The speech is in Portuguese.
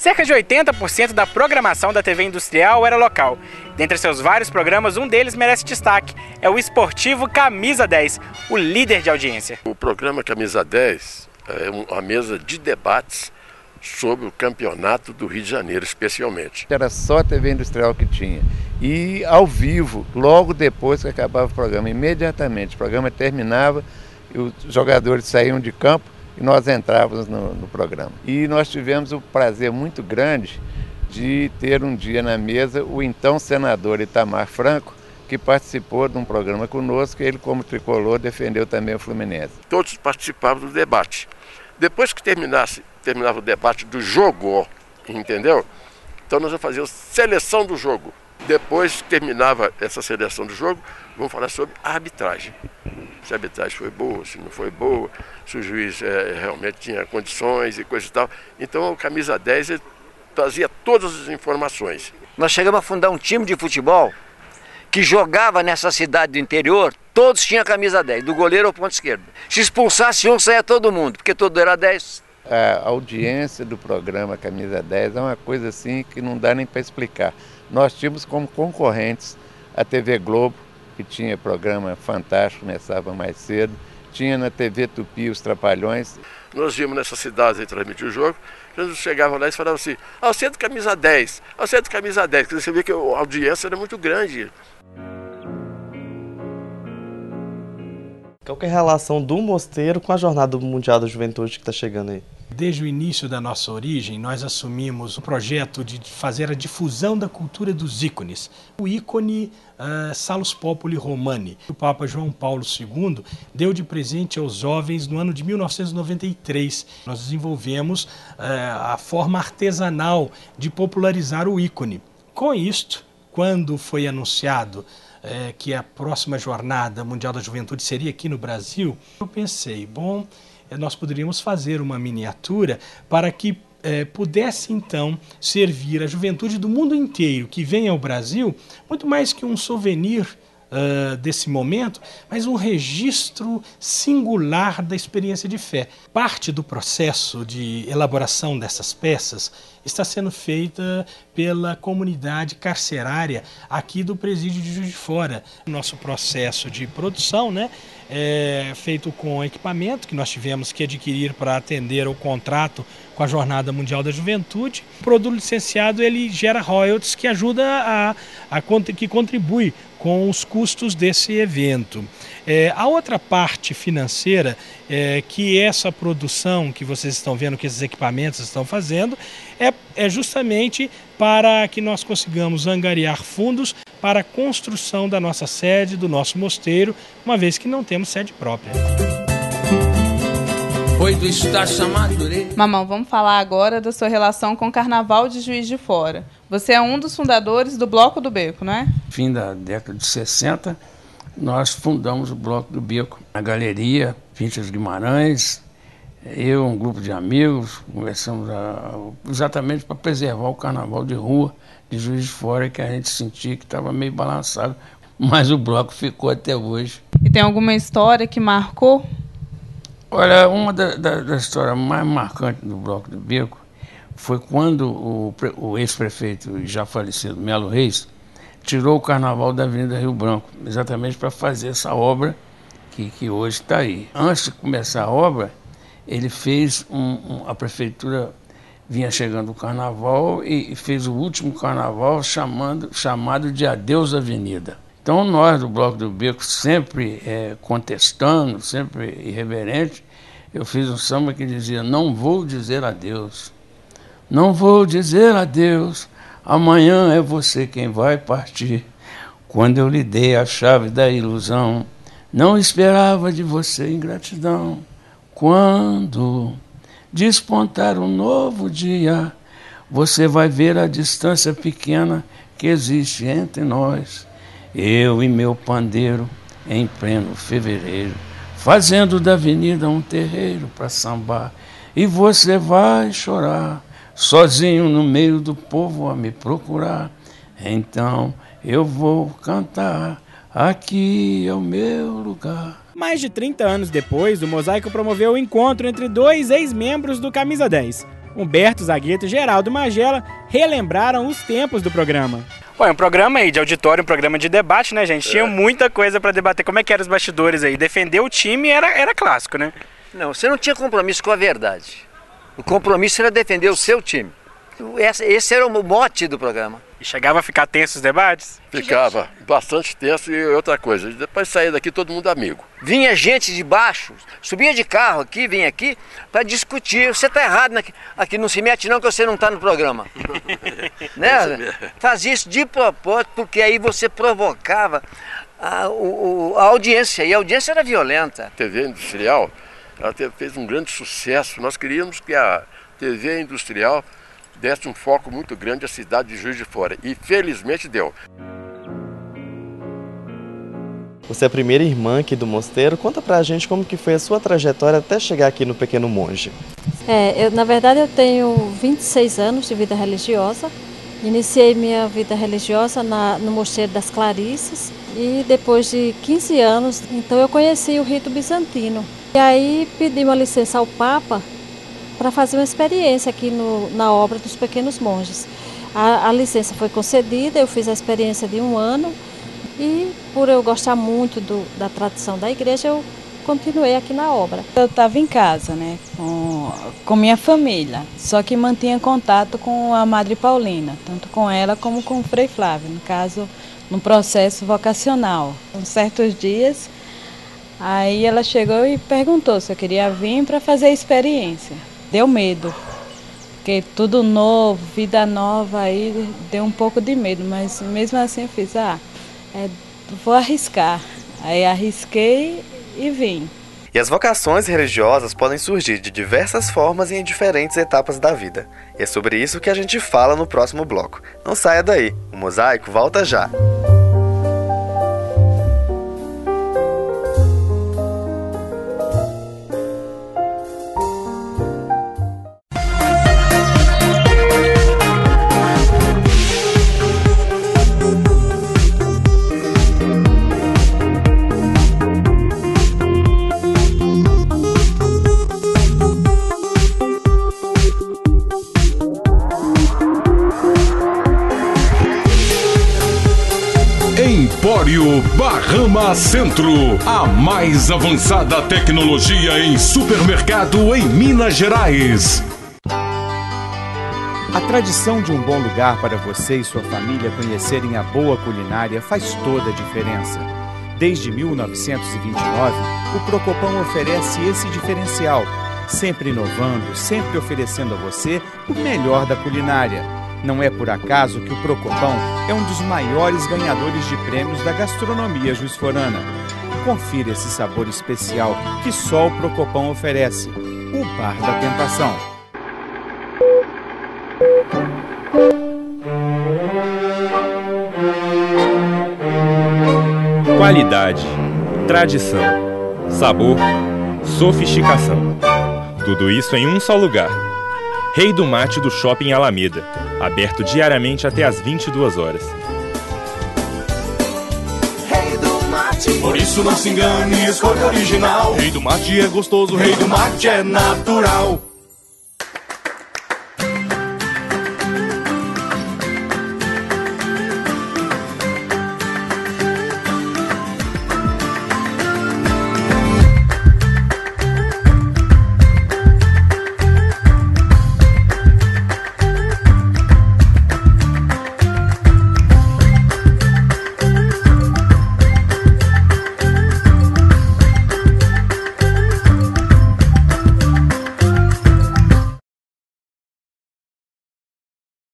Cerca de 80% da programação da TV Industrial era local. Dentre seus vários programas, um deles merece destaque. É o esportivo Camisa 10, o líder de audiência. O programa Camisa 10 é uma mesa de debates sobre o campeonato do Rio de Janeiro, especialmente. Era só a TV Industrial que tinha. E ao vivo, logo depois que acabava o programa, imediatamente. O programa terminava, e os jogadores saíam de campo e nós entrávamos no programa. E nós tivemos o prazer muito grande de ter um dia na mesa o então senador Itamar Franco, que participou de um programa conosco, e ele, como tricolor, defendeu também o Fluminense. Todos participavam do debate. Depois que terminava o debate do jogo, entendeu? Então nós vamos fazer a seleção do jogo. Depois que terminava essa seleção do jogo, vamos falar sobre a arbitragem. Se a arbitragem foi boa, se não foi boa, se o juiz realmente tinha condições e coisa e tal. Então o Camisa 10 trazia todas as informações. Nós chegamos a fundar um time de futebol que jogava nessa cidade do interior, todos tinham camisa 10, do goleiro ao ponto esquerdo. Se expulsasse um, saia todo mundo, porque todo era 10. A audiência do programa Camisa 10 é uma coisa assim que não dá nem para explicar. Nós tínhamos como concorrentes a TV Globo, que tinha programa fantástico, começava mais cedo. Tinha na TV Tupi os Trapalhões. Nós íamos nessas cidades e transmitir o jogo. Eles chegavam lá e falavam assim: ao centro Camisa 10, ao centro Camisa 10. Você vê que a audiência era muito grande. Qual que é a relação do Mosteiro com a Jornada Mundial da Juventude que está chegando aí? Desde o início da nossa origem, nós assumimos o projeto de fazer a difusão da cultura dos ícones. O ícone Salus Populi Romani. O Papa João Paulo II deu de presente aos jovens no ano de 1993. Nós desenvolvemos a forma artesanal de popularizar o ícone. Com isto, quando foi anunciado que a próxima Jornada Mundial da Juventude seria aqui no Brasil, eu pensei, bom, nós poderíamos fazer uma miniatura para que pudesse então servir a juventude do mundo inteiro que vem ao Brasil, muito mais que um souvenir desse momento, mas um registro singular da experiência de fé. Parte do processo de elaboração dessas peças está sendo feita pela comunidade carcerária aqui do Presídio de Juiz de Fora. Nosso processo de produção, é feito com equipamento que nós tivemos que adquirir para atender ao contrato com a Jornada Mundial da Juventude. O produto licenciado ele gera royalties que ajuda que contribui com os custos desse evento. A outra parte financeira, que essa produção que vocês estão vendo, que esses equipamentos estão fazendo, é justamente para que nós consigamos angariar fundos para a construção da nossa sede, do nosso mosteiro, uma vez que não temos sede própria. Mamão, vamos falar agora da sua relação com o Carnaval de Juiz de Fora. Você é um dos fundadores do Bloco do Beco, não é? Fim da década de 60, nós fundamos o Bloco do Beco. A Galeria Pintas Guimarães, eu, um grupo de amigos, conversamos exatamente para preservar o carnaval de rua de Juiz de Fora, que a gente sentia que estava meio balançado, mas o bloco ficou até hoje. E tem alguma história que marcou? Olha, uma das histórias mais marcantes do Bloco do Beco foi quando o ex-prefeito, já falecido, Melo Reis, tirou o carnaval da Avenida Rio Branco, exatamente para fazer essa obra que hoje está aí. Antes de começar a obra, ele fez a prefeitura vinha chegando o carnaval e fez o último carnaval chamado de Adeus Avenida. Então nós do Bloco do Beco, sempre contestando, sempre irreverente, eu fiz um samba que dizia: não vou dizer adeus, não vou dizer adeus, amanhã é você quem vai partir. Quando eu lhe dei a chave da ilusão, não esperava de você ingratidão. Quando despontar um novo dia, você vai ver a distância pequena que existe entre nós. Eu e meu pandeiro em pleno fevereiro, fazendo da avenida um terreiro para sambar. E você vai chorar, sozinho no meio do povo a me procurar. Então eu vou cantar, aqui é o meu lugar. Mais de 30 anos depois, o Mosaico promoveu o encontro entre dois ex-membros do Camisa 10. Humberto Zagueto e Geraldo Magela relembraram os tempos do programa. Bom, é um programa aí de auditório, um programa de debate, né, gente? Tinha muita coisa para debater. Como é que eram os bastidores aí? Defender o time era clássico, né? Não, você não tinha compromisso com a verdade. O compromisso era defender o seu time. Esse era o mote do programa. E chegava a ficar tenso os debates? Ficava bastante tenso e outra coisa. Depois de sair daqui, todo mundo amigo. Vinha gente de baixo, subia de carro aqui, vinha aqui para discutir. Você está errado aqui, não se mete não que você não está no programa. Né? Fazia isso de propósito, porque aí você provocava a audiência, e a audiência era violenta. A TV Industrial, ela fez um grande sucesso. Nós queríamos que a TV Industrial desse um foco muito grande à cidade de Juiz de Fora. E felizmente deu. Você é a primeira irmã aqui do Mosteiro. Conta pra gente como que foi a sua trajetória até chegar aqui no Pequeno Monge. Na verdade eu tenho 26 anos de vida religiosa. Iniciei minha vida religiosa no Mosteiro das Clarisses e depois de 15 anos, então eu conheci o rito bizantino. E aí pedi uma licença ao Papa para fazer uma experiência aqui na obra dos Pequenos Monges. A licença foi concedida, eu fiz a experiência de 1 ano e por eu gostar muito da tradição da igreja, eu continuei aqui na obra. Eu estava em casa, né, com minha família, só que mantinha contato com a Madre Paulina, tanto com ela como com o Frei Flávio, no caso, no processo vocacional. Uns certos dias, aí ela chegou e perguntou se eu queria vir para fazer a experiência. Deu medo, porque tudo novo, vida nova, aí deu um pouco de medo, mas mesmo assim eu fiz, vou arriscar. Aí arrisquei e vim. E as vocações religiosas podem surgir de diversas formas e em diferentes etapas da vida. E é sobre isso que a gente fala no próximo bloco. Não saia daí, o Mosaico volta já. Empório Bahama Centro, a mais avançada tecnologia em supermercado em Minas Gerais. A tradição de um bom lugar para você e sua família conhecerem a boa culinária faz toda a diferença. Desde 1929, o Procopão oferece esse diferencial, sempre inovando, sempre oferecendo a você o melhor da culinária. Não é por acaso que o Procopão é um dos maiores ganhadores de prêmios da gastronomia juizforana. Confira esse sabor especial que só o Procopão oferece. O Bar da Tentação. Qualidade, tradição, sabor, sofisticação. Tudo isso em um só lugar. Rei do Mate do Shopping Alameda, aberto diariamente até às 22 horas. Rei do Mate, por isso não se engane, escolha original. Rei do Mate é gostoso, Rei do Mate é natural.